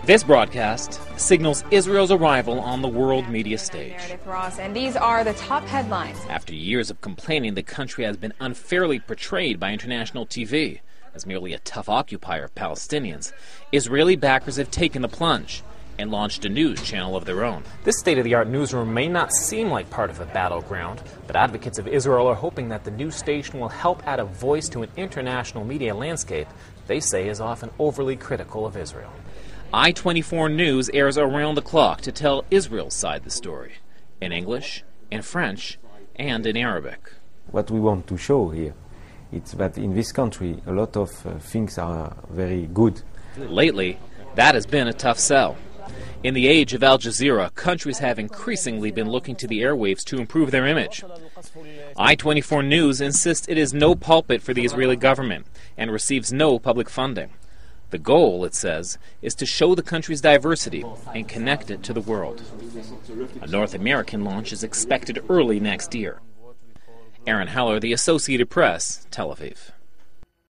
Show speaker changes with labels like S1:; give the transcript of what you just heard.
S1: This broadcast signals Israel's arrival on the world media stage.
S2: Meredith Ross, and these are the top headlines.
S1: After years of complaining, the country has been unfairly portrayed by international TV as merely a tough occupier of Palestinians. Israeli backers have taken the plunge and launched a news channel of their own. This state-of-the-art newsroom may not seem like part of a battleground, but advocates of Israel are hoping that the new station will help add a voice to an international media landscape they say is often overly critical of Israel. I-24 News airs around the clock to tell Israel's side of the story, in English, in French, and in Arabic.
S3: What we want to show here is that in this country a lot of things are very good.
S1: Lately, that has been a tough sell. In the age of Al Jazeera, countries have increasingly been looking to the airwaves to improve their image. I-24 News insists it is no pulpit for the Israeli government and receives no public funding. The goal, it says, is to show the country's diversity and connect it to the world. A North American launch is expected early next year. Aaron Heller, The Associated Press, Tel Aviv.